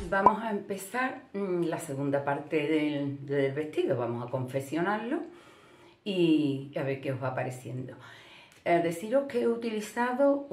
Vamos a empezar la segunda parte del vestido. Vamos a confeccionarlo y a ver qué os va pareciendo. Deciros que he utilizado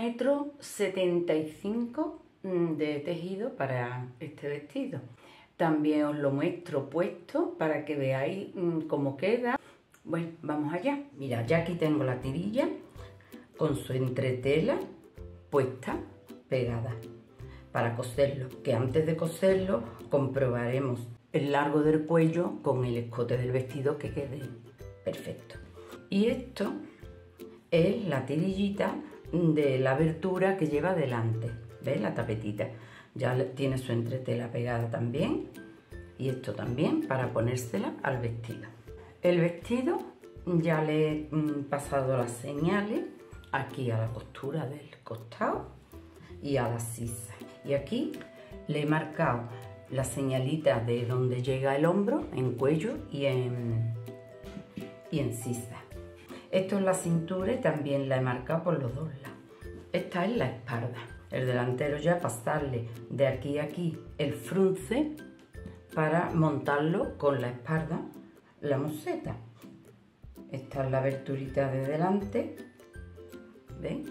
1,75 m de tejido para este vestido. También os lo muestro puesto para que veáis cómo queda. Bueno, vamos allá. Mirad, ya aquí tengo la tirilla con su entretela puesta, pegada, para coserlo, que antes de coserlo comprobaremos el largo del cuello con el escote del vestido que quede perfecto. Y esto es la tirillita de la abertura que lleva delante, ¿ves? La tapetita ya tiene su entretela pegada también, y esto también para ponérsela al vestido. El vestido ya le he pasado las señales aquí a la costura del costado y a la sisa. Y aquí le he marcado la señalita de donde llega el hombro, en cuello y en sisa. Esto es la cintura y también la he marcado por los dos lados. Esta es la espalda. El delantero ya pasarle de aquí a aquí el frunce para montarlo con la espalda, la museta. Esta es la aberturita de delante, ¿ven?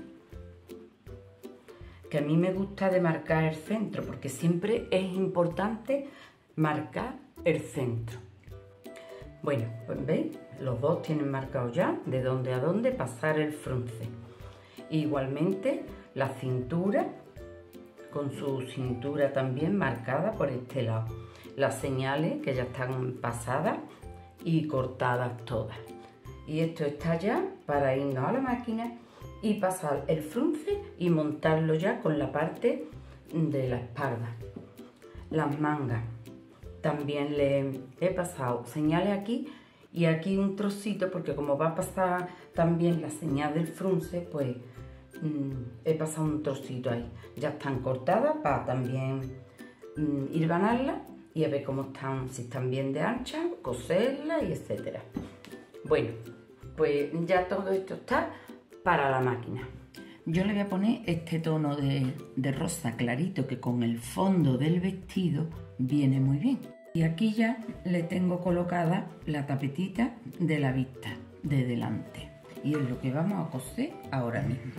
Que a mí me gusta de marcar el centro, porque siempre es importante marcar el centro. Bueno, pues veis, los dos tienen marcado ya de dónde a dónde pasar el frunce. Igualmente la cintura, con su cintura también marcada por este lado. Las señales que ya están pasadas y cortadas todas. Y esto está ya para irnos a la máquina y pasar el frunce y montarlo ya con la parte de la espalda. Las mangas también le he pasado señales aquí y aquí un trocito, porque como va a pasar también la señal del frunce, pues he pasado un trocito ahí. Ya están cortadas para también hilvanarlas y a ver cómo están, si están bien de ancha, coserlas y etcétera. Bueno, pues ya todo esto está para la máquina. Yo le voy a poner este tono de rosa clarito que con el fondo del vestido viene muy bien. Y aquí ya le tengo colocada la tapetita de la vista de delante. Y es lo que vamos a coser ahora mismo.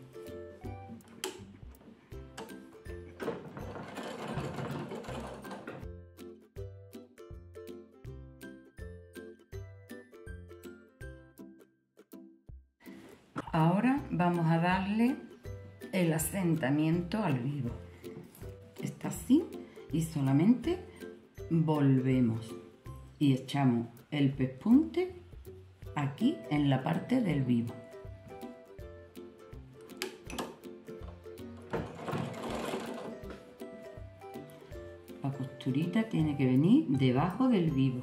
Ahora vamos a darle el asentamiento al vivo. Está así y solamente volvemos y echamos el pespunte aquí en la parte del vivo. La costurita tiene que venir debajo del vivo.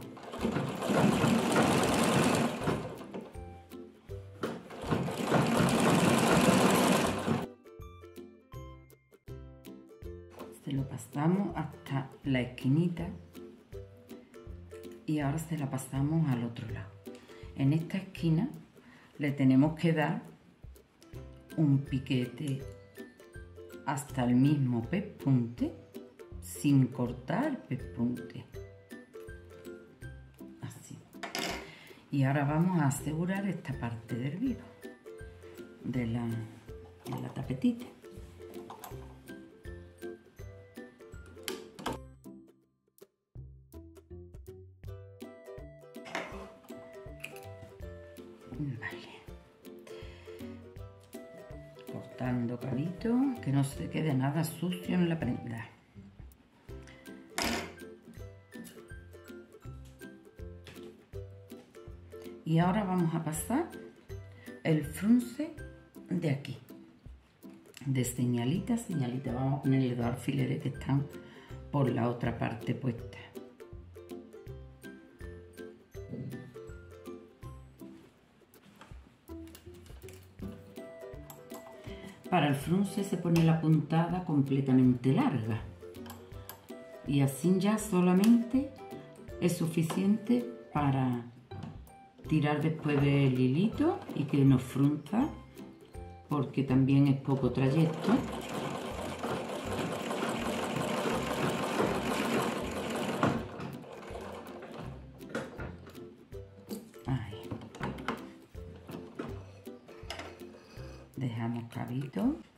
Se lo pasamos hasta la esquinita y ahora se la pasamos al otro lado. En esta esquina le tenemos que dar un piquete hasta el mismo pespunte sin cortar el pespunte. Así. Y ahora vamos a asegurar esta parte del vivo de la tapetita. Vale, cortando cabito, que no se quede nada sucio en la prenda. Y ahora vamos a pasar el frunce de aquí, de señalita a señalita. Vamos a ponerle dos alfileres que están por la otra parte puesta. Para el frunce se pone la puntada completamente larga y así ya solamente es suficiente para tirar después del hilito y que nos frunza, porque también es poco trayecto. Dejamos cabito.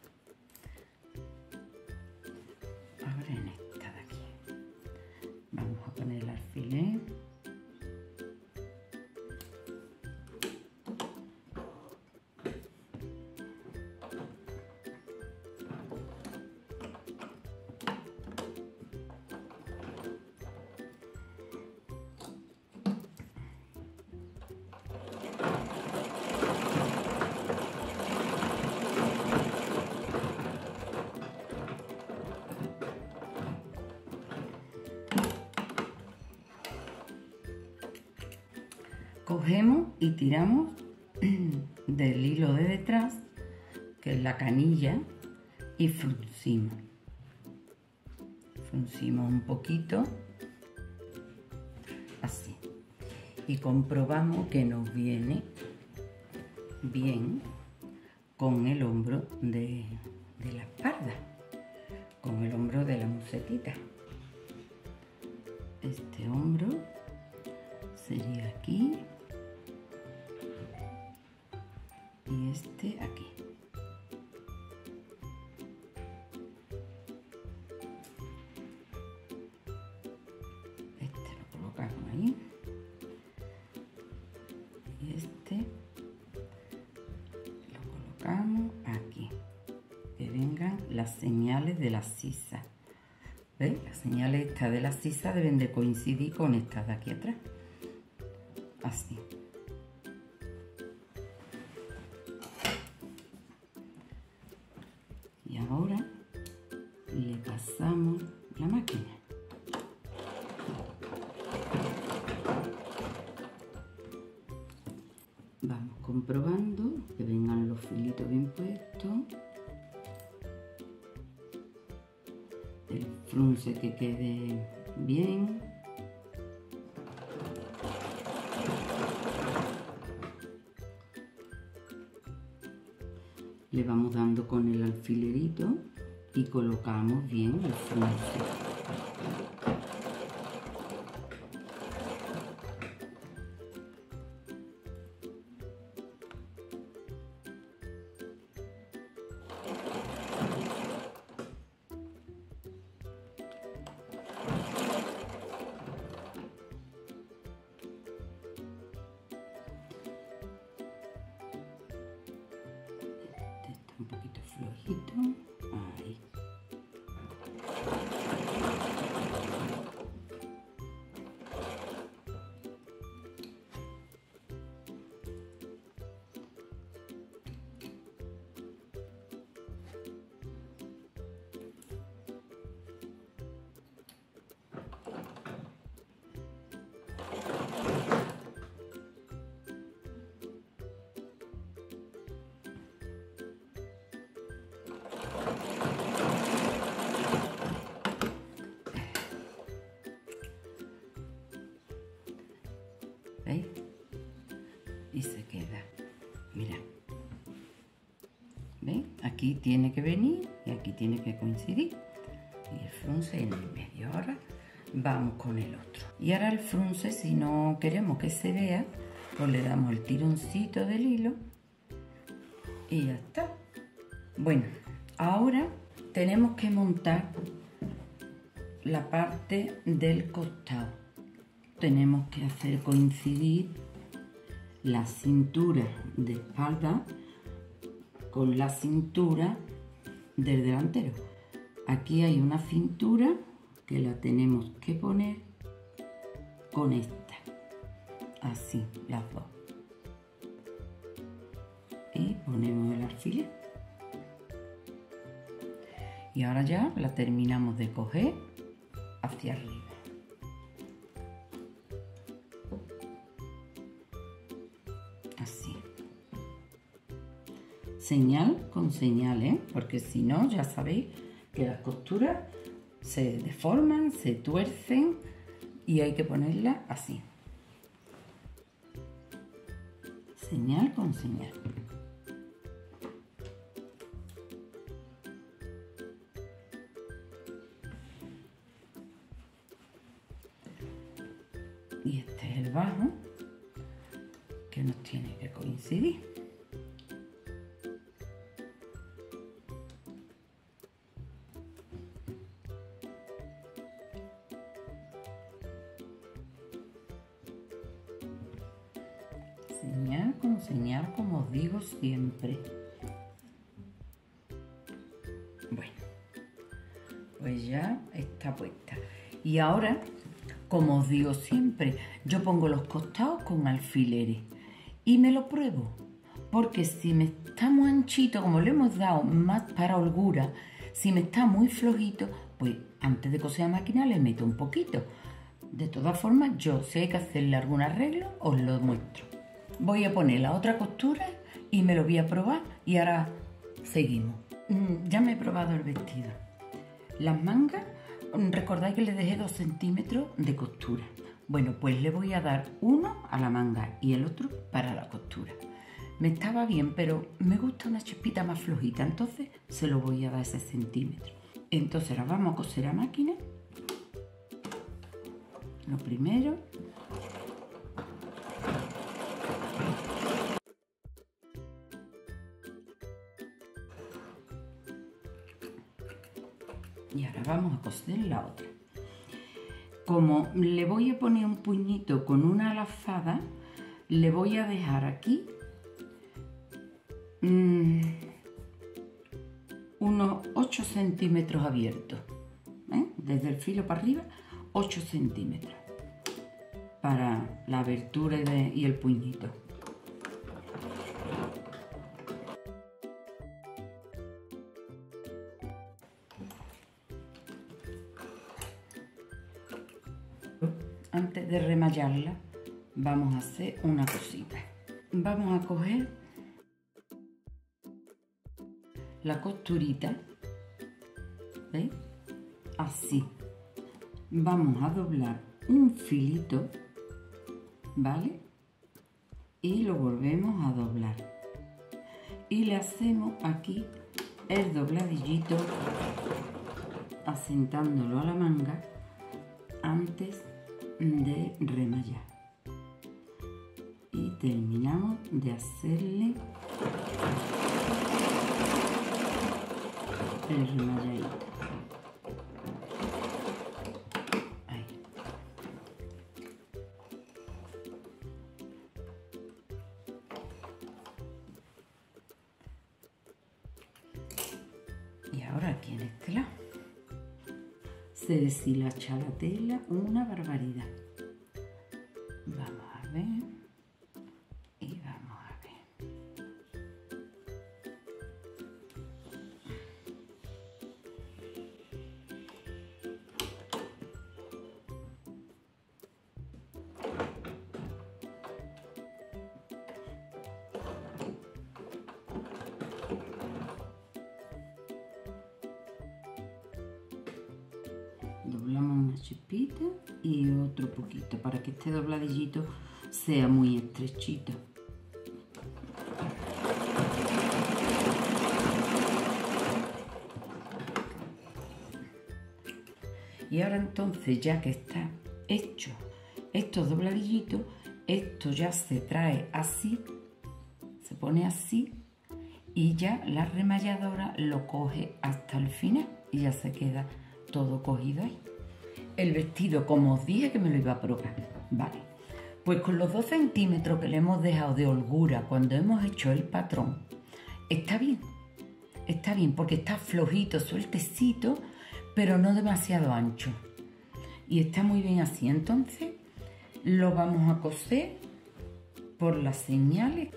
Ahora en esta de aquí. Vamos a poner el alfiler. Cogemos y tiramos del hilo de detrás, que es la canilla, y fruncimos. Fruncimos un poquito, así. Y comprobamos que nos viene bien con el hombro de la espalda, con el hombro de la musetita. Este hombro sería aquí y este aquí. Este lo colocamos ahí y este lo colocamos aquí, que vengan las señales de la sisa. ¿Veis? Las señales estas de la sisa deben de coincidir con estas de aquí atrás. Así. Y ahora le pasamos la máquina. Vamos comprobando que vengan los filitos bien puestos. El frunce que quede bien. Le vamos dando con el alfilerito y colocamos bien el frunce. Un poquito flojito, ahí. ¿Veis? Y se queda. Mira. ¿Veis? Aquí tiene que venir y aquí tiene que coincidir. Y el frunce en el medio. Ahora vamos con el otro. Y ahora el frunce, si no queremos que se vea, pues le damos el tironcito del hilo y ya está. Bueno, ahora tenemos que montar la parte del costado. Tenemos que hacer coincidir la cintura de espalda con la cintura del delantero. Aquí hay una cintura que la tenemos que poner con esta, así, las dos. Y ponemos el alfiler. Y ahora ya la terminamos de coger hacia arriba. Así. Señal con señal, ¿eh? Porque si no, ya sabéis que las costuras se deforman, se tuercen y hay que ponerla así. Señal con señal. Y este es el bajo que nos tiene que coincidir. enseñar como os digo siempre. Bueno, pues ya está puesta. Y ahora, como os digo siempre, yo pongo los costados con alfileres y me lo pruebo. Porque si me está muy anchito, como le hemos dado más para holgura, si me está muy flojito, pues antes de coser a máquina le meto un poquito. De todas formas, yo si hay que hacerle algún arreglo, os lo muestro. Voy a poner la otra costura y me lo voy a probar y ahora seguimos. Ya me he probado el vestido. Las mangas, recordáis que le dejé 2 centímetros de costura. Bueno, pues le voy a dar uno a la manga y el otro para la costura. Me estaba bien, pero me gusta una chispita más flojita, entonces se lo voy a dar ese centímetro. Entonces ahora vamos a coser a máquina. Lo primero. Y ahora vamos a coser la otra. Como le voy a poner un puñito con una lazada, le voy a dejar aquí unos 8 centímetros abiertos, desde el filo para arriba, 8 centímetros para la abertura y el puñito. Antes de remallarla vamos a hacer una cosita. Vamos a coger la costurita, ¿veis? Así. Vamos a doblar un filito, ¿vale? Y lo volvemos a doblar. Y le hacemos aquí el dobladillito, asentándolo a la manga antes de remallar. Y terminamos de hacerle el remalladito. Ahí. Y ahora aquí en este lado se deshilacha la tela una barbaridad. Vamos a ver. Y vamos a ver. Doblamos una chispita y otro poquito para que este dobladillito sea muy estrechito. Y ahora entonces, ya que está hecho estos dobladillitos, esto ya se trae así, se pone así y ya la remalladora lo coge hasta el final y ya se queda todo cogido ahí. El vestido, como os dije que me lo iba a probar, vale, pues con los 2 centímetros que le hemos dejado de holgura cuando hemos hecho el patrón, está bien porque está flojito, sueltecito, pero no demasiado ancho y está muy bien así. Entonces lo vamos a coser por las señales.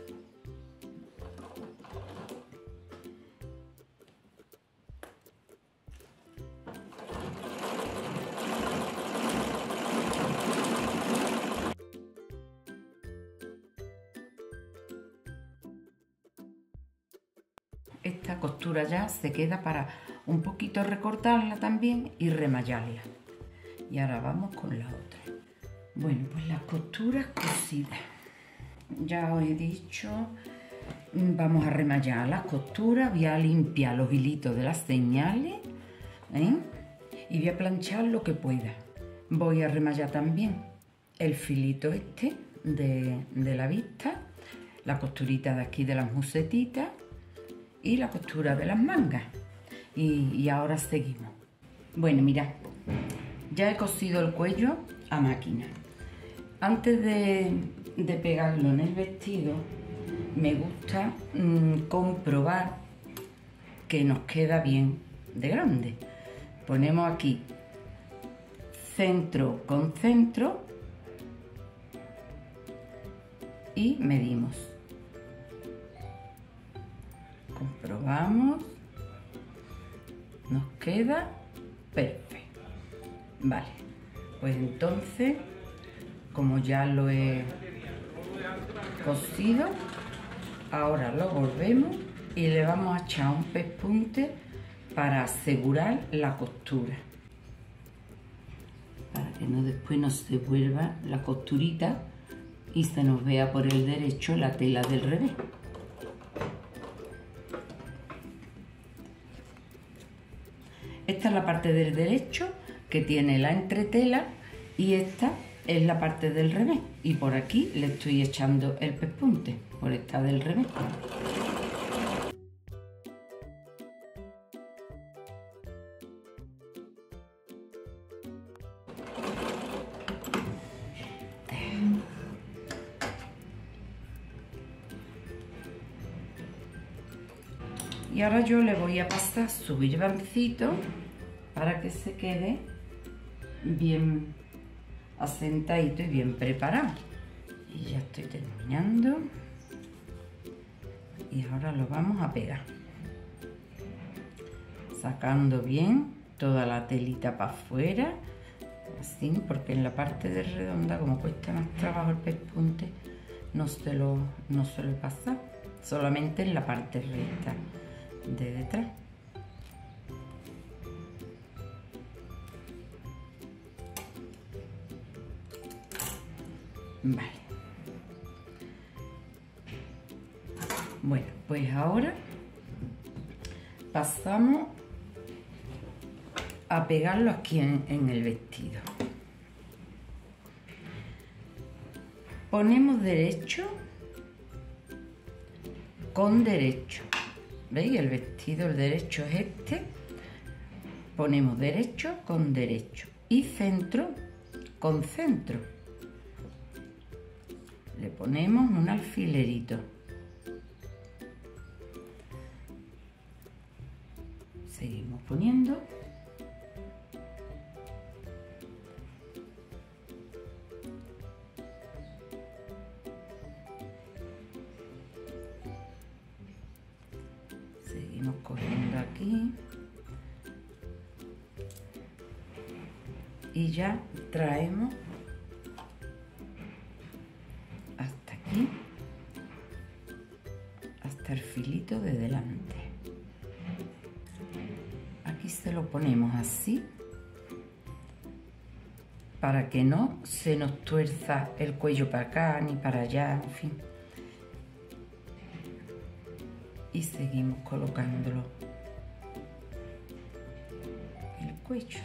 Esta costura ya se queda para un poquito recortarla también y remallarla. Y ahora vamos con la otra. Bueno, pues las costuras cosidas. Ya os he dicho, vamos a remallar las costuras, voy a limpiar los hilitos de las señales, y voy a planchar lo que pueda. Voy a remallar también el filito este de la vista, la costurita de aquí de las musetitas y la costura de las mangas. Y ahora seguimos. Bueno, mirad, ya he cosido el cuello a máquina. Antes de pegarlo en el vestido, me gusta comprobar que nos queda bien de grande. Ponemos aquí centro con centro y medimos. Comprobamos. Nos queda perfecto. Vale, pues entonces, como ya lo he cosido, ahora lo volvemos y le vamos a echar un pespunte para asegurar la costura, para que después no se vuelva la costurita y se nos vea por el derecho la tela del revés. Esta es la parte del derecho que tiene la entretela y esta es la parte del revés. Y por aquí le estoy echando el pespunte, por esta del revés. Y ahora yo le voy a pasar su birbancito para que se quede bien asentadito y bien preparado. Y ya estoy terminando. Y ahora lo vamos a pegar. Sacando bien toda la telita para afuera. Así, porque en la parte de redonda, como cuesta más trabajo el pespunte, no se lo pasa. Solamente en la parte recta de detrás. Vale. Bueno, pues ahora pasamos a pegarlo aquí en el vestido. Ponemos derecho con derecho. ¿Veis? El vestido, el derecho es este. Ponemos derecho con derecho y centro con centro. Le ponemos un alfilerito. Seguimos poniendo. Seguimos cogiendo aquí. Y ya traemos hasta aquí, hasta el filito de delante. Aquí se lo ponemos así para que no se nos tuerza el cuello para acá ni para allá, en fin. Y seguimos colocándolo el cuello.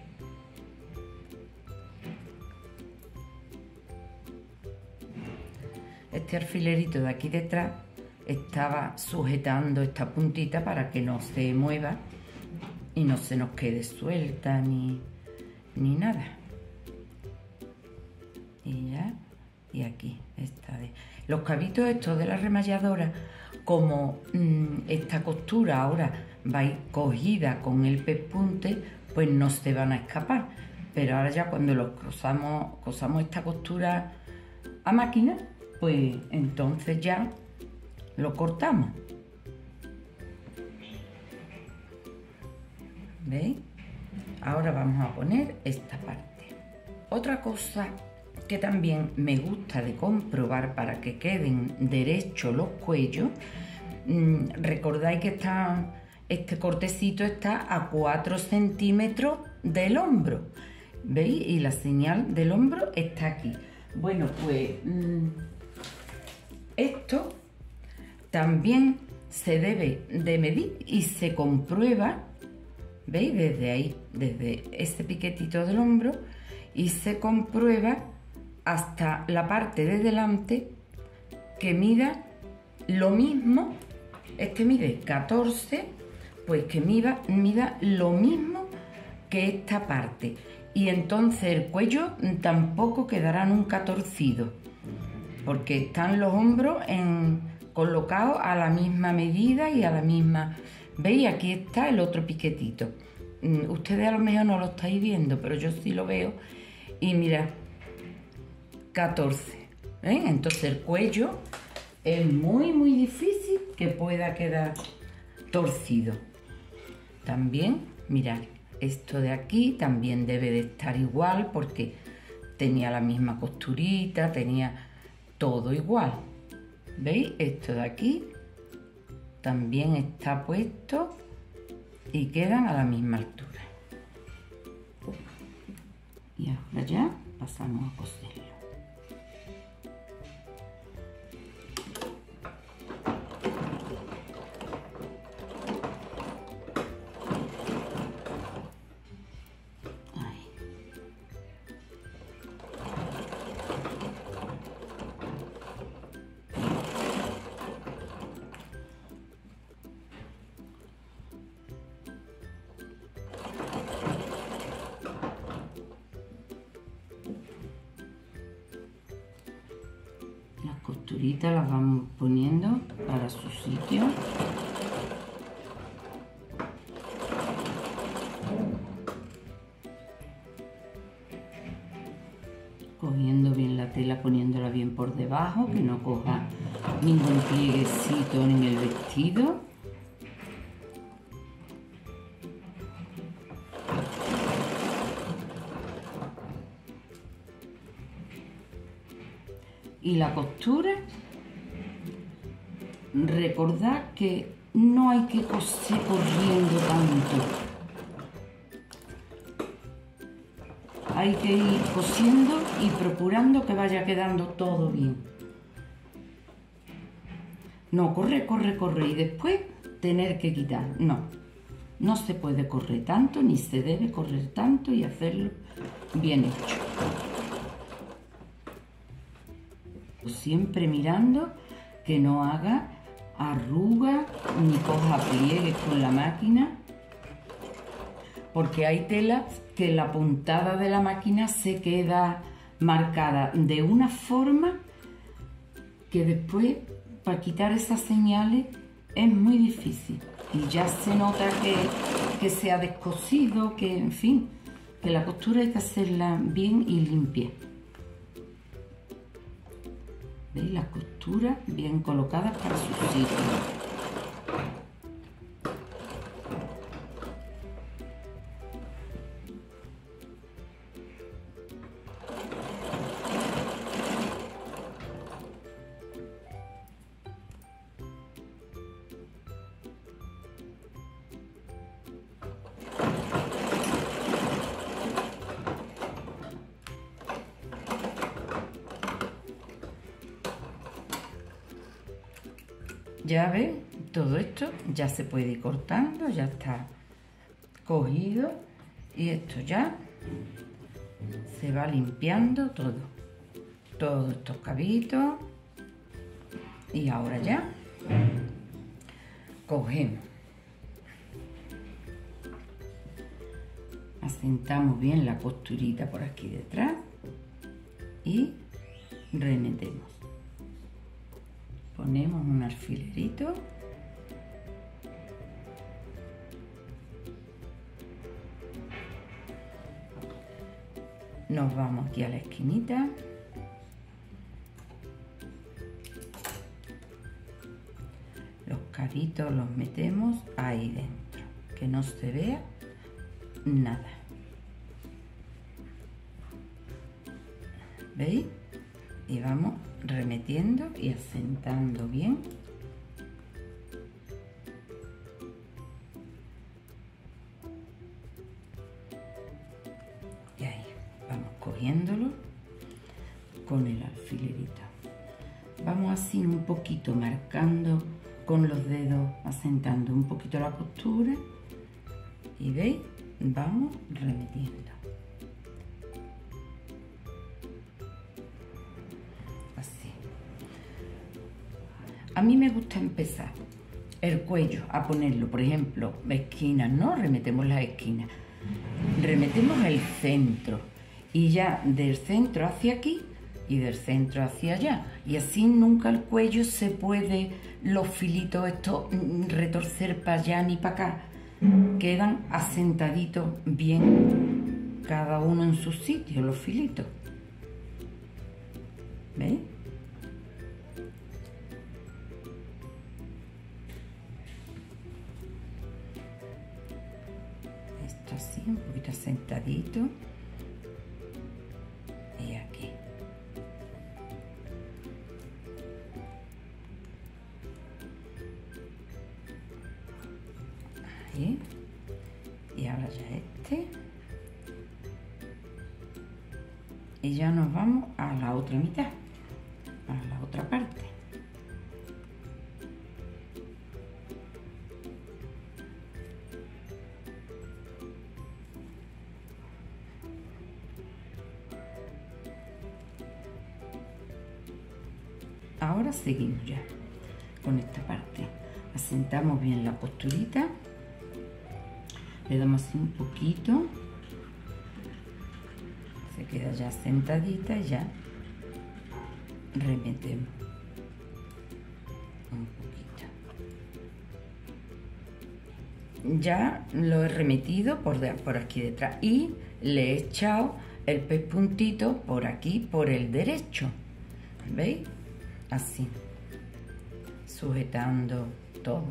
Este alfilerito de aquí detrás estaba sujetando esta puntita para que no se mueva y no se nos quede suelta ni nada. Y ya, y aquí está. Los cabitos estos de la remalladora, como esta costura ahora va a ir cogida con el pespunte, pues no se van a escapar. Pero ahora ya cuando los cosamos esta costura a máquina, pues entonces ya lo cortamos. ¿Veis? Ahora vamos a poner esta parte. Otra cosa que también me gusta de comprobar para que queden derechos los cuellos, recordáis que este cortecito está a 4 centímetros del hombro. ¿Veis? Y la señal del hombro está aquí. Bueno, pues esto también se debe de medir y se comprueba, ¿veis? Desde ahí, desde ese piquetito del hombro, y se comprueba hasta la parte de delante que mida lo mismo. Este mide 14, pues que mida lo mismo que esta parte. Y entonces el cuello tampoco quedará nunca torcido, porque están los hombros colocado a la misma medida y a la misma... ¿Veis? Aquí está el otro piquetito. Ustedes a lo mejor no lo estáis viendo, pero yo sí lo veo. Y mirad, 14. ¿Ven? Entonces el cuello es muy difícil que pueda quedar torcido. También, mirad, esto de aquí también debe de estar igual porque tenía la misma costurita, tenía todo igual. ¿Veis? Esto de aquí también está puesto y quedan a la misma altura. Y ahora ya pasamos a coserlo. Las costuritas las vamos poniendo para su sitio. Cogiendo bien la tela, poniéndola bien por debajo, que no coja ningún plieguecito en el vestido. Y la costura, recordad que no hay que coser corriendo tanto. Hay que ir cosiendo y procurando que vaya quedando todo bien. No correr y después tener que quitar. No se puede correr tanto ni se debe correr tanto y hacerlo bien hecho. Siempre mirando que no haga arrugas ni coja pliegues con la máquina, porque hay telas que la puntada de la máquina se queda marcada de una forma que después para quitar esas señales es muy difícil y ya se nota que se ha descosido, que en fin, que la costura hay que hacerla bien y limpia. ¿Veis? Las costuras bien colocadas para su sitio. Ya ves, todo esto ya se puede ir cortando, ya está cogido y esto ya se va limpiando todos estos cabitos. Y ahora ya cogemos, asentamos bien la costurita por aquí detrás y remetemos. Ponemos un alfilerito nos vamos aquí a la esquinita, los cabitos los metemos ahí dentro, que no se vea nada. ¿Veis? Y vamos remetiendo y asentando bien. Y ahí vamos cogiéndolo con el alfilerito. Vamos así un poquito marcando con los dedos, asentando un poquito la costura. Y veis, vamos remetiendo. A mí me gusta empezar el cuello a ponerlo, por ejemplo, esquinas, ¿no? Remetemos las esquinas, remetemos el centro y ya del centro hacia aquí y del centro hacia allá. Y así nunca el cuello se puede, los filitos estos, retorcer para allá ni para acá. Quedan asentaditos bien, cada uno en su sitio, los filitos. ¿Veis? Esto así, un poquito asentadito. Y aquí. Ahí. Y ahora ya este. Y ya nos vamos a la otra mitad, a la otra parte. Ahora seguimos ya con esta parte. Asentamos bien la costurita. Le damos así un poquito. Se queda ya sentadita y ya remetemos un poquito. Ya lo he remetido por aquí detrás y le he echado el pespuntito por aquí, por el derecho. ¿Veis? Así, sujetando todo.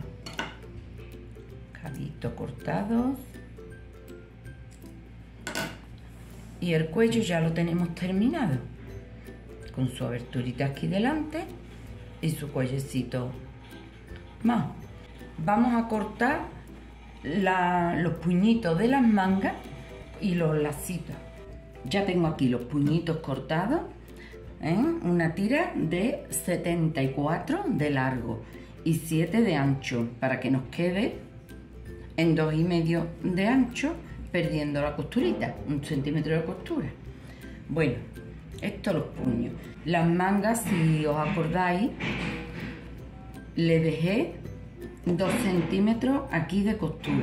Cabitos cortados. Y el cuello ya lo tenemos terminado, con su aberturita aquí delante y su cuellecito más. Vamos a cortar los puñitos de las mangas y los lacitos. Ya tengo aquí los puñitos cortados, una tira de 74 de largo y 7 de ancho, para que nos quede en 2,5 de ancho, perdiendo la costurita, 1 centímetro de costura. Bueno, estos los puños. Las mangas, si os acordáis, le dejé 2 centímetros aquí de costura.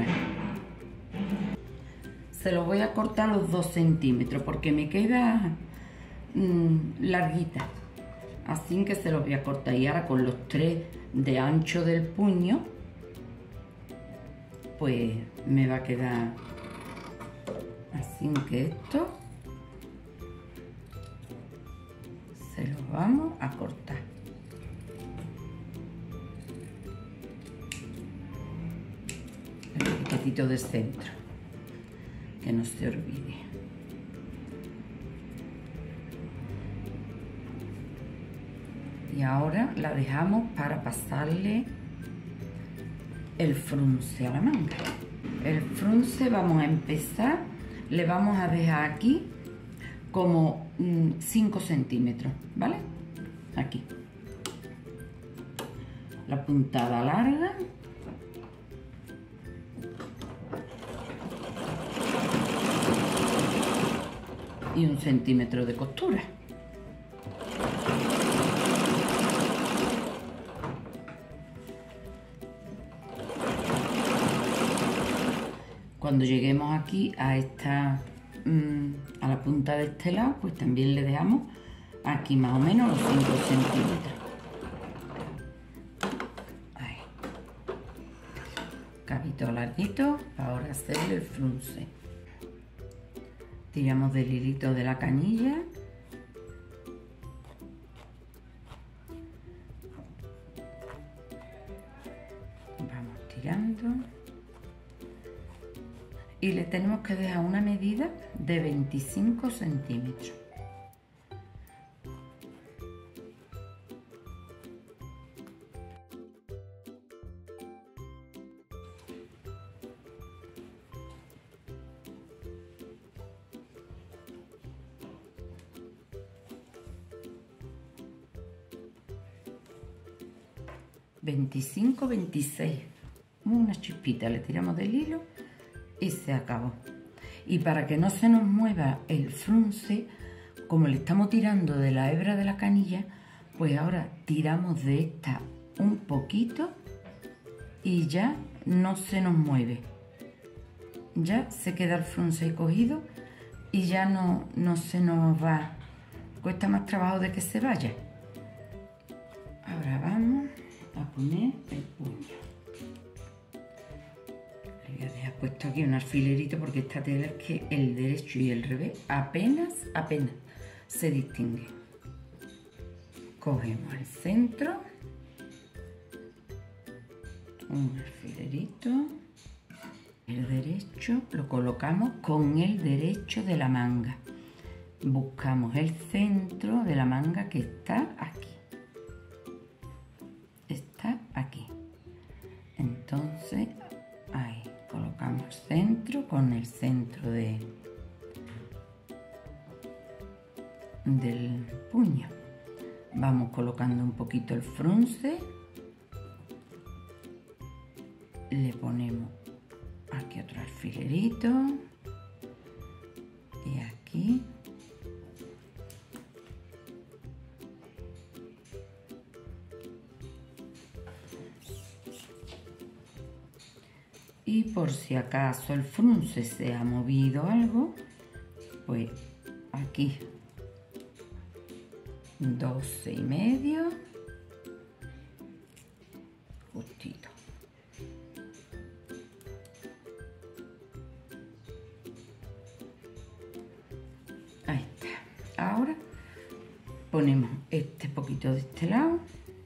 Se los voy a cortar los 2 centímetros porque me queda larguita. Así que se los voy a cortar. Y ahora con los 3 de ancho del puño, pues me va a quedar así, que esto se lo vamos a cortar. El piquetito del centro, que no se olvide. Y ahora la dejamos para pasarle el frunce a la manga. El frunce vamos a empezar, le vamos a dejar aquí como 5 centímetros, ¿vale? Aquí. La puntada larga. Y 1 centímetro de costura. Cuando lleguemos aquí a esta, a la punta de este lado, pues también le dejamos aquí más o menos los 5 centímetros. Ahí. Cabito larguito para ahora hacerle el frunce. Tiramos del hilito de la canilla. Vamos tirando. Y le tenemos que dejar una medida de 25 centímetros. ...25, 26... una chispita le tiramos del hilo y se acabó. Y para que no se nos mueva el frunce, como le estamos tirando de la hebra de la canilla, pues ahora tiramos de esta un poquito y ya no se nos mueve. Ya se queda el frunce cogido y ya no se nos va cuesta más trabajo de que se vaya. Ahora vamos a poner el puño. Le voy a dejar puesto aquí un alfilerito porque esta tela es que el derecho y el revés apenas se distinguen. Cogemos el centro, un alfilerito, el derecho lo colocamos con el derecho de la manga. Buscamos el centro de la manga que está aquí. Está aquí. Entonces, ahí colocamos el centro con el centro del puño. Vamos colocando un poquito el frunce. Le ponemos aquí otro alfilerito. Y aquí. Y por si acaso el frunce se ha movido algo, pues aquí 12,5, justito. Ahí está. Ahora ponemos este poquito de este lado.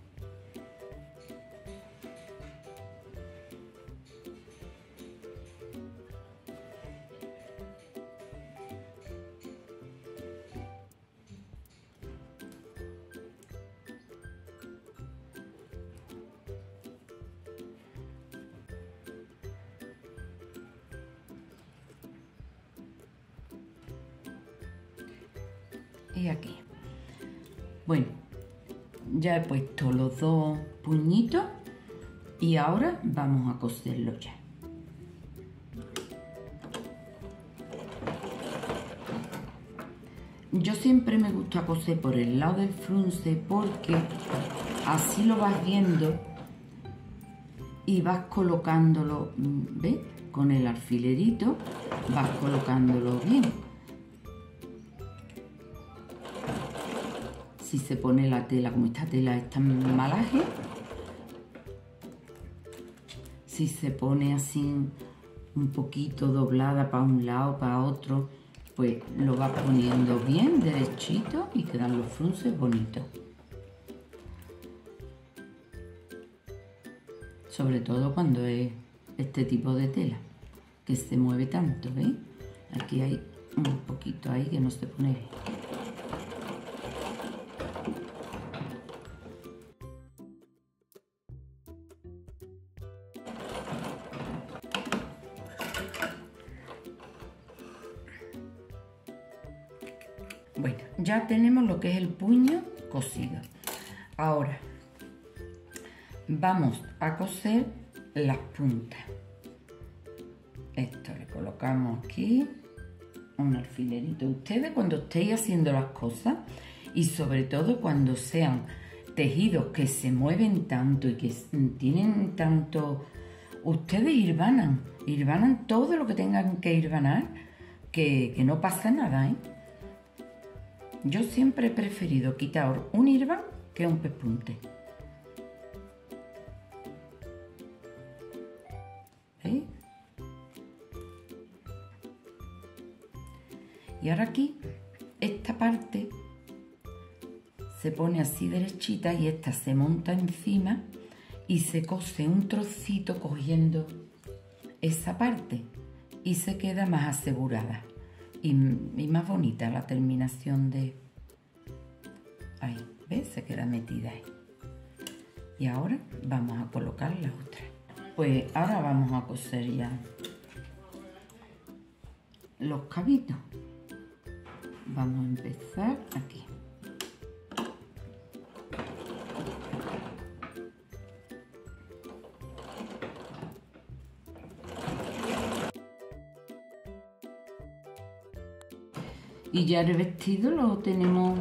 Y aquí. Bueno, ya he puesto los dos puñitos y ahora vamos a coserlo ya. Yo siempre me gusta coser por el lado del frunce porque así lo vas viendo y vas colocándolo, ¿ves? Con el alfilerito vas colocándolo bien. Si se pone la tela, como esta tela es tan malaje, si se pone así un poquito doblada para un lado, para otro, pues lo va poniendo bien derechito y quedan los frunces bonitos. Sobre todo cuando es este tipo de tela, que se mueve tanto, ¿veis? Aquí hay un poquito ahí que no se pone bien. Bueno, ya tenemos lo que es el puño cosido. Ahora vamos a coser las puntas. Esto le colocamos aquí un alfilerito. Ustedes cuando estéis haciendo las cosas y sobre todo cuando sean tejidos que se mueven tanto y que tienen tanto, ustedes hilvanan todo lo que tengan que hilvanar, que no pasa nada, ¿eh? Yo siempre he preferido quitar un hilvan que un pespunte. ¿Veis? Y ahora aquí, esta parte se pone así derechita y esta se monta encima y se cose un trocito cogiendo esa parte y se queda más asegurada. Y más bonita la terminación de... Ahí, ¿ves? Se queda metida ahí. Y ahora vamos a colocar la otra. Pues ahora vamos a coser ya los cabitos. Vamos a empezar aquí. Y ya el vestido lo tenemos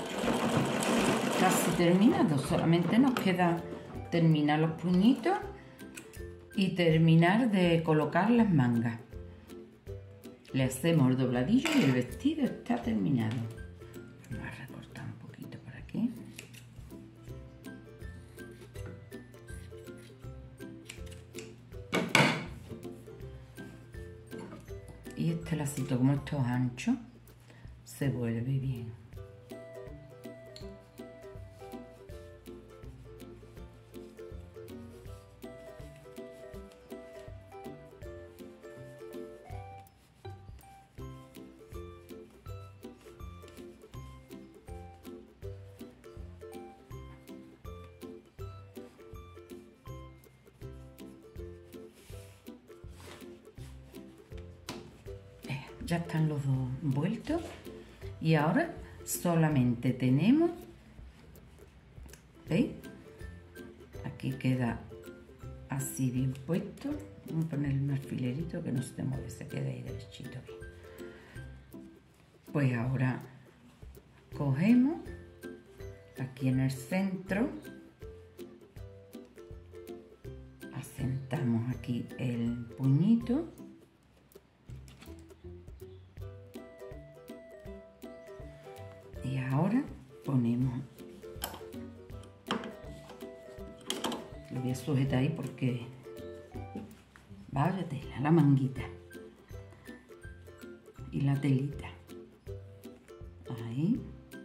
casi terminado, solamente nos queda terminar los puñitos y terminar de colocar las mangas. Le hacemos el dobladillo y el vestido está terminado. Vamos a recortar y este lacito, como esto es ancho, se vuelve bien. Ya están los dos vueltos y ahora solamente tenemos, ¿veis? Aquí queda así bien puesto. Vamos a ponerle un alfilerito que no se te mueve, se queda ahí derechito bien. Pues ahora cogemos aquí en el centro, asentamos aquí el puñito y ahora ponemos, lo voy a sujetar ahí porque vaya tela, la manguita y la telita, ahí.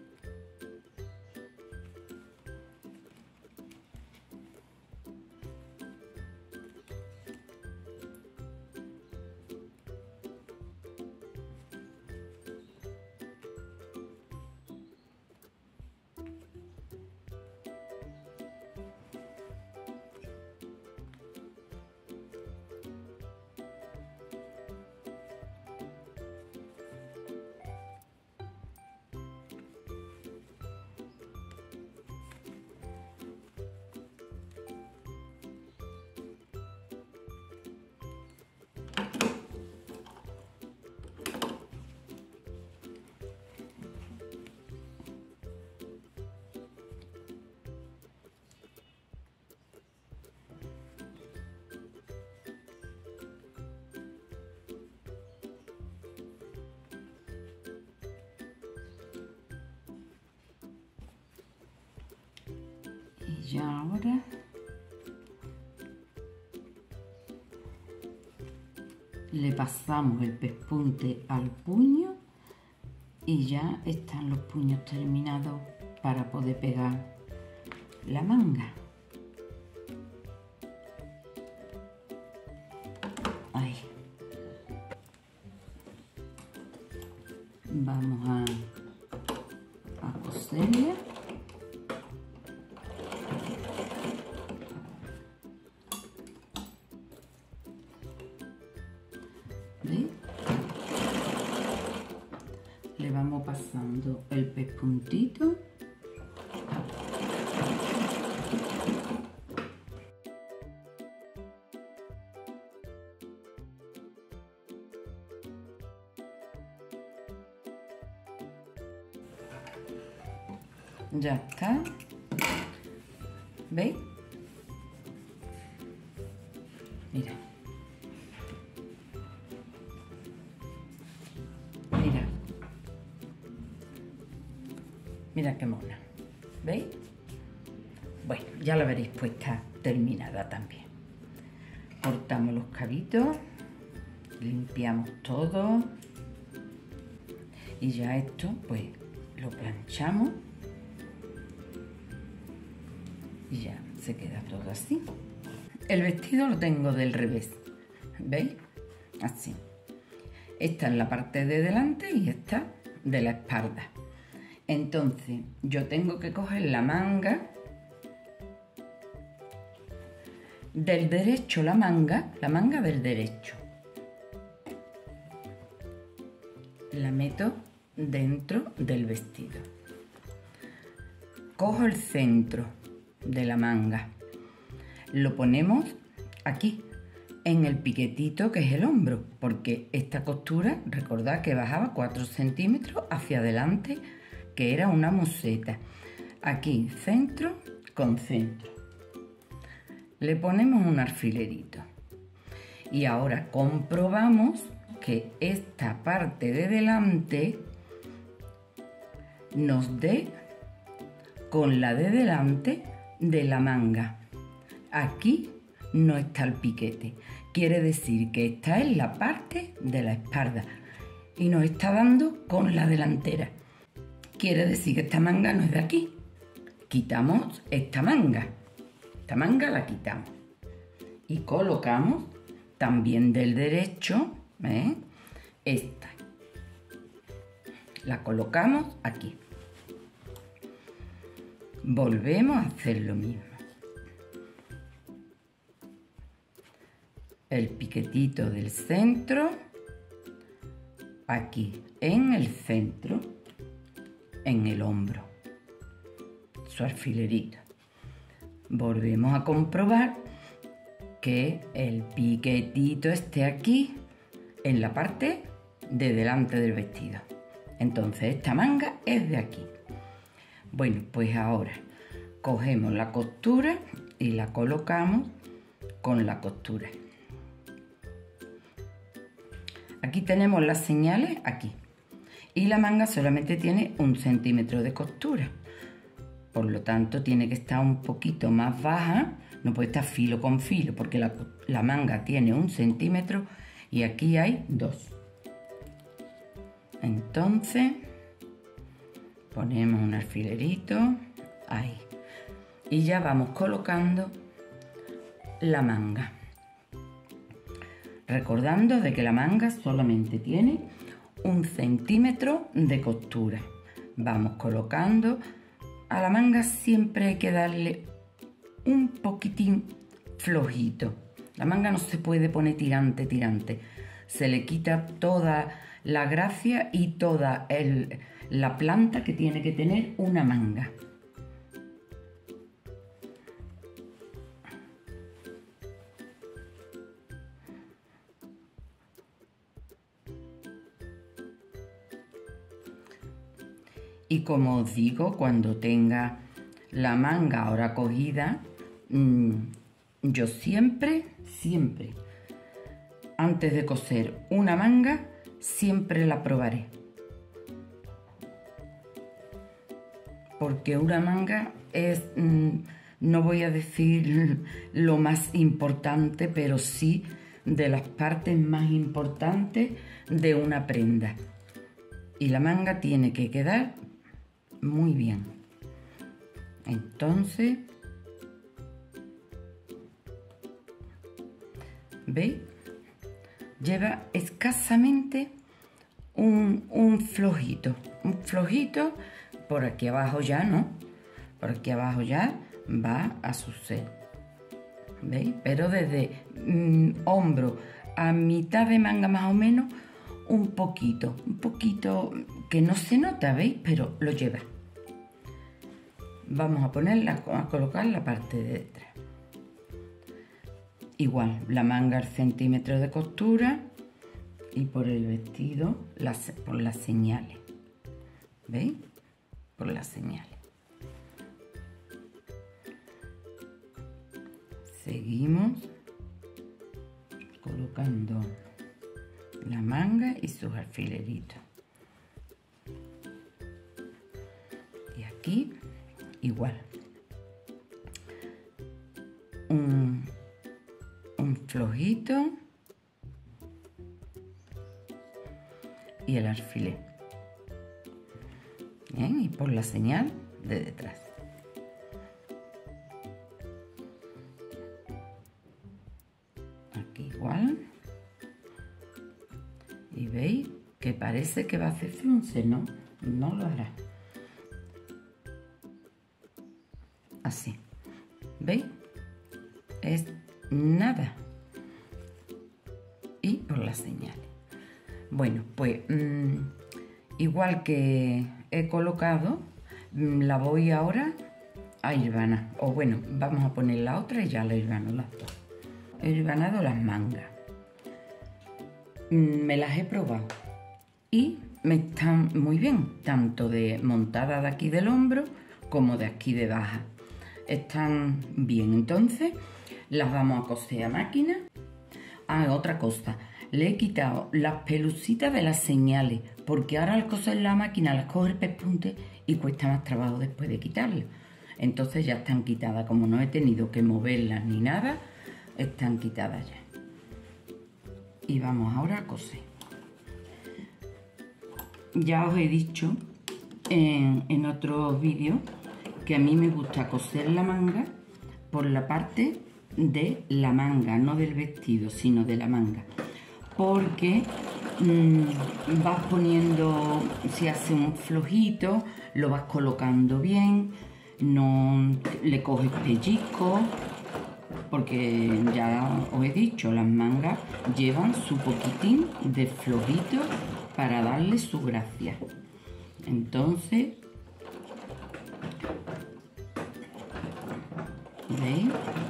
Y ahora le pasamos el pespunte al puño y ya están los puños terminados para poder pegar la manga. Ahí. Vamos a coserla. ¿Veis? Le vamos pasando el pespuntito. Ya está. ¿Veis? Mira. Mira. Mira qué mona. ¿Veis? Bueno, ya la veréis puesta terminada también. Cortamos los cabitos, limpiamos todo y ya esto pues lo planchamos y ya se queda todo así. El vestido lo tengo del revés, ¿veis? Así. Esta es la parte de delante y esta de la espalda. Entonces yo tengo que coger la manga del derecho, la manga del derecho. La meto dentro del vestido. Cojo el centro de la manga. Lo ponemos aquí, en el piquetito que es el hombro, porque esta costura, recordad que bajaba 4 centímetros hacia adelante, que era una museta. Aquí, centro con centro. Le ponemos un alfilerito. Y ahora comprobamos que esta parte de delante nos dé con la de delante de la manga. Aquí no está el piquete. Quiere decir que esta es la parte de la espalda y nos está dando con la delantera. Quiere decir que esta manga no es de aquí. Quitamos esta manga. Esta manga la quitamos. Y colocamos también del derecho, esta. La colocamos aquí. Volvemos a hacer lo mismo. El piquetito del centro, aquí, en el centro, en el hombro, su alfilerito. Volvemos a comprobar que el piquetito esté aquí, en la parte de delante del vestido. Entonces esta manga es de aquí. Bueno, pues ahora cogemos la costura y la colocamos con la costura. Aquí tenemos las señales, aquí. Y la manga solamente tiene 1 centímetro de costura. Por lo tanto, tiene que estar un poquito más baja. No puede estar filo con filo, porque la manga tiene 1 centímetro y aquí hay 2. Entonces, ponemos un alfilerito ahí. Y ya vamos colocando la manga. Recordando de que la manga solamente tiene 1 centímetro de costura. Vamos colocando. A la manga siempre hay que darle un poquitín flojito. La manga no se puede poner tirante. Se le quita toda la gracia y toda la planta que tiene que tener una manga. Y como os digo, cuando tenga la manga ahora cogida, yo siempre, antes de coser una manga, siempre la probaré. Porque una manga es, no voy a decir lo más importante, pero sí de las partes más importantes de una prenda. Y la manga tiene que quedar muy bien. Entonces, ¿veis? Lleva escasamente un flojito. Un flojito por aquí abajo ya, ¿no? Por aquí abajo ya va a suceder. ¿Veis? Pero desde hombro a mitad de manga más o menos, un poquito que no se nota, ¿veis? Pero lo lleva. Vamos a ponerla, a colocar la parte de detrás. Igual, la manga al centímetro de costura y por el vestido, por las señales. ¿Veis? Por las señales. Seguimos colocando la manga y sus alfileritos. Y aquí igual. Un flojito y el alfiler. Bien, y por la señal de detrás. Aquí igual. Y veis que parece que va a hacer frunce, ¿no? No lo hará. Así. ¿Veis? Es nada. Y por las señales. Bueno, pues igual que he colocado, la voy ahora a hilvanar. O bueno, vamos a poner la otra y ya la hilvano las dos. He hilvanado las mangas. Me las he probado y me están muy bien, tanto de montada de aquí del hombro como de aquí de baja. Están bien, entonces las vamos a coser a máquina. Ah, otra cosa, le he quitado las pelucitas de las señales, porque ahora al coser la máquina las coge el pespunte y cuesta más trabajo después de quitarlas. Entonces ya están quitadas, como no he tenido que moverlas ni nada, están quitadas ya. Y vamos ahora a coser. Ya os he dicho en otros vídeos que a mí me gusta coser la manga por la parte de la manga, no del vestido, sino de la manga, porque vas poniendo, si hace un flojito, lo vas colocando bien, no le coges pellizco, porque ya os he dicho, las mangas llevan su poquitín de flojito para darle su gracia. Entonces, ¿veis?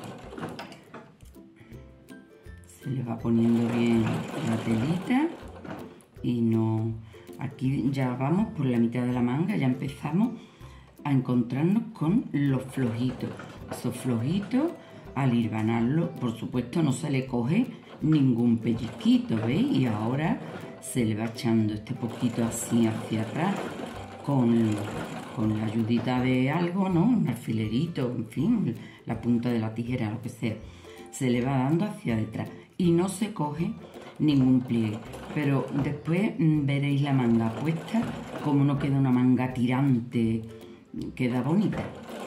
Se le va poniendo bien la telita y no... Aquí ya vamos por la mitad de la manga, ya empezamos a encontrarnos con los flojitos. Esos flojitos, al hilvanarlo, por supuesto no se le coge ningún pellizquito, ¿veis? Y ahora se le va echando este poquito así hacia atrás con la ayudita de algo, ¿no? Un alfilerito, en fin, la punta de la tijera, lo que sea. Se le va dando hacia detrás y no se coge ningún pliegue. Pero después veréis la manga puesta, como no queda una manga tirante, queda bonita.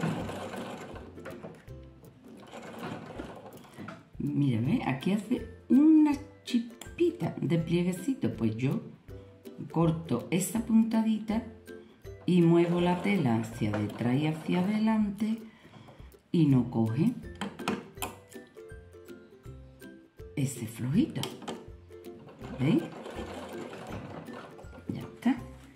Mira, ¿ves? Aquí hace una chispita de plieguecito. Pues yo corto esa puntadita y muevo la tela hacia detrás y hacia adelante y no coge ese flojito. ¿Veis? Ya está.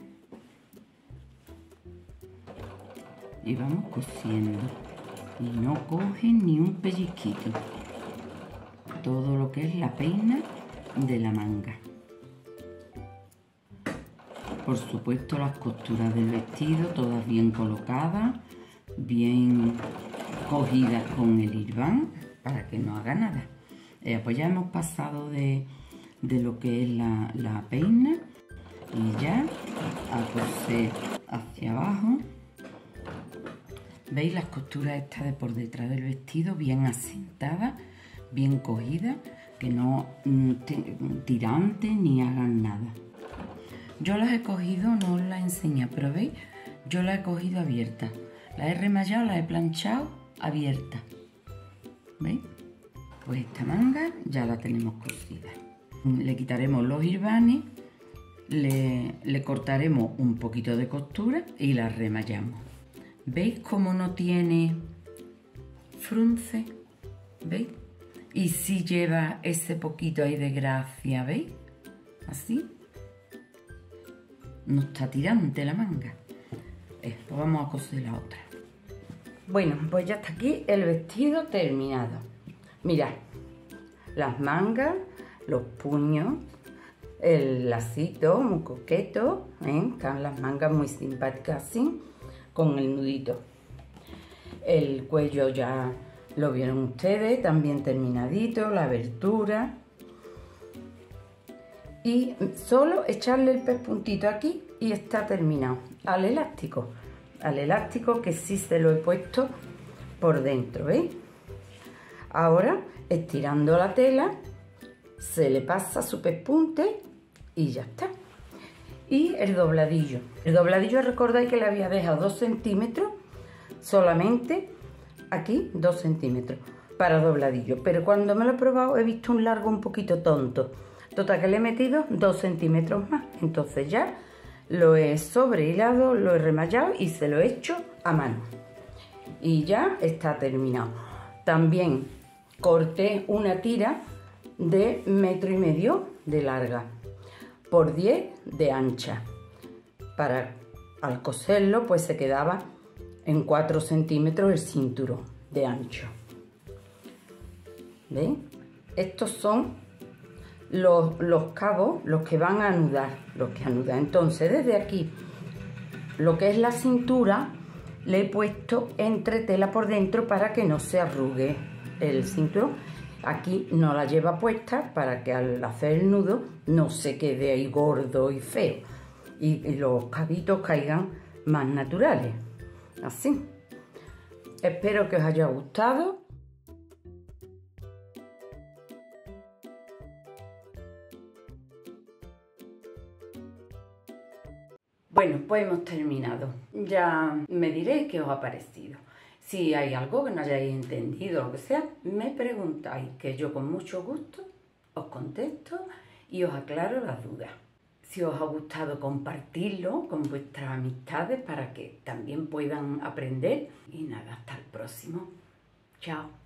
Y vamos cosiendo. Y no coge ni un pellizquito. Todo lo que es la peina de la manga. Por supuesto, las costuras del vestido todas bien colocadas, bien cogidas con el hilván para que no haga nada. Pues ya hemos pasado de lo que es la peina y ya a coser hacia abajo. ¿Veis las costuras estas de por detrás del vestido bien asentadas, bien cogidas, que no tirantes ni hagan nada? Yo las he cogido, no os las enseño, pero veis, yo las he cogido abiertas. Las he remallado, las he planchado abiertas. ¿Veis? Pues esta manga ya la tenemos cosida. Le quitaremos los hilvanes, le cortaremos un poquito de costura y la remallamos. ¿Veis cómo no tiene frunce? ¿Veis? Y sí lleva ese poquito ahí de gracia, ¿veis? Así. No está tirante la manga. Pues vamos a coser la otra. Bueno, pues ya está aquí el vestido terminado. Mirad, las mangas, los puños, el lacito muy coqueto, están las mangas muy simpáticas así, con el nudito. El cuello ya lo vieron ustedes, también terminadito, la abertura. Y solo echarle el pespuntito aquí y está terminado. Al elástico que sí se lo he puesto por dentro, ¿veis? Ahora, estirando la tela, se le pasa su pespunte y ya está. Y el dobladillo. El dobladillo, recordáis que le había dejado 2 centímetros, solamente aquí 2 centímetros para dobladillo. Pero cuando me lo he probado he visto un largo un poquito tonto. Total que le he metido 2 centímetros más. Entonces ya lo he sobrehilado, lo he remallado y se lo he hecho a mano. Y ya está terminado. También corté una tira de 1,5 metros de larga por 10 de ancha. Para al coserlo pues se quedaba en 4 centímetros el cinturón de ancho. ¿Veis? Estos son los cabos, los que van a anudar, Entonces desde aquí, lo que es la cintura, le he puesto entre tela por dentro para que no se arrugue el cinturón. Aquí no la lleva puesta para que al hacer el nudo no se quede ahí gordo y feo y los cabitos caigan más naturales, así. Espero que os haya gustado. Bueno, pues hemos terminado. Ya me diréis qué os ha parecido. Si hay algo que no hayáis entendido o lo que sea, me preguntáis, que yo con mucho gusto os contesto y os aclaro las dudas. Si os ha gustado, compartirlo con vuestras amistades para que también puedan aprender. Y nada, hasta el próximo. Chao.